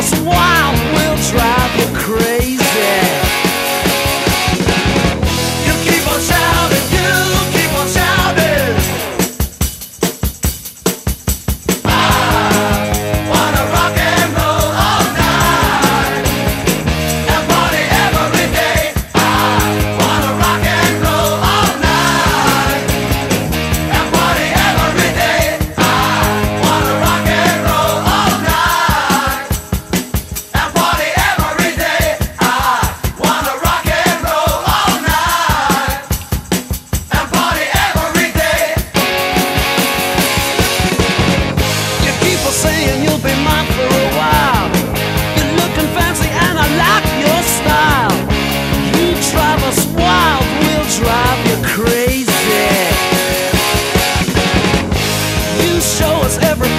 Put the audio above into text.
us wild, we'll drive you crazy. You keep on shouting, you keep on shouting. I wanna rock and roll all night and party every day. I wanna rock and roll all night and party every day. I wanna rock and roll all night and party every day. I wanna rock and roll all night and party every day. You keep on saying you'll be mine for a while. You're looking fancy and I like your style. You drive us wild, we'll drive you crazy. You show us every